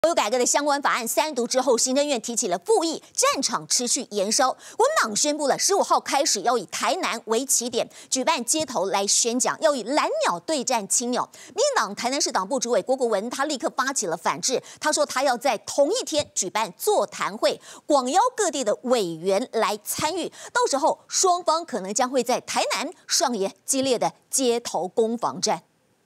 国有改革的相关法案三读之后，行政院提起了复议，战场持续延烧。国民党宣布了15号开始要以台南为起点，举办街头来宣讲，要以蓝鸟对战青鸟。民进党台南市党部主委郭国文，他立刻发起了反制，他说他要在同一天举办座谈会，广邀各地的委员来参与，到时候双方可能将会在台南上演激烈的街头攻防战。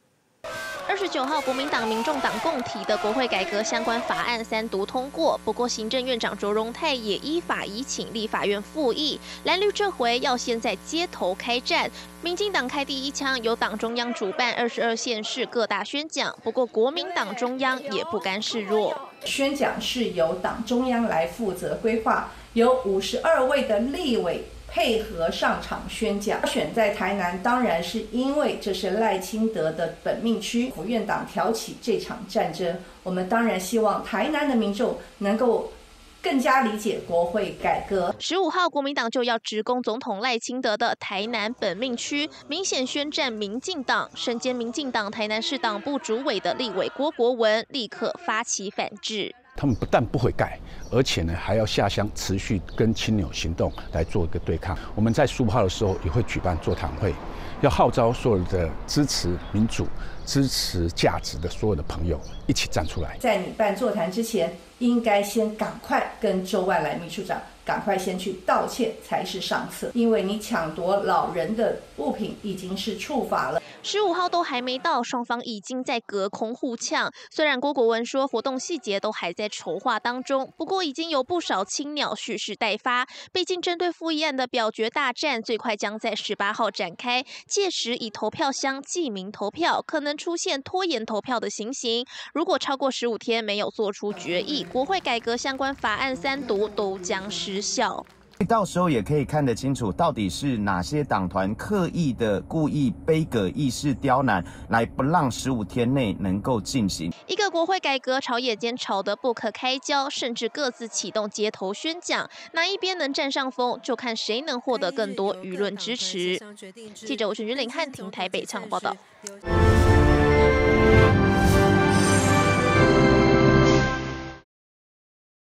29号，国民党、民众党共提的国会改革相关法案三读通过。不过，行政院长卓荣泰也依法移请立法院复议，蓝绿这回要先在街头开战。民进党开第一枪，由党中央主办22县市各大宣讲。不过，国民党中央也不甘示弱， 宣讲是由党中央来负责规划，有52位的立委配合上场宣讲。选在台南，当然是因为这是赖清德的本命区，府院党挑起这场战争。我们当然希望台南的民众能够更加理解国会改革。 15号，国民党就要直攻总统赖清德的台南本命区，明显宣战民进党。身兼民进党台南市党部主委的立委郭国文立刻发起反制。 他们不但不悔改，而且呢还要下乡持续跟青鸟行动来做一个对抗。我们在15号的时候也会举办座谈会，要号召所有的支持民主、支持价值的所有的朋友一起站出来。 在你办座谈之前，应该先赶快跟周万来秘书长赶快先去道歉才是上策，因为你抢夺老人的物品已经是触法了。 15号都还没到，双方已经在隔空互呛。虽然郭国文说活动细节都还在筹划当中，不过已经有不少青鸟蓄势待发。毕竟针对复议案的表决大战，最快将在18号展开，届时以投票箱记名投票，可能出现拖延投票的情形。如果超过15天没有做出决议，国会改革相关法案三读都将失效。 到时候也可以看得清楚，到底是哪些党团刻意的故意杯葛议事刁难，来不让15天内能够进行。 一个国会改革朝野间吵得不可开交，甚至各自启动街头宣讲，哪一边能占上风，就看谁能获得更多舆论支持。记者吴群君、林汉庭台北采访报道。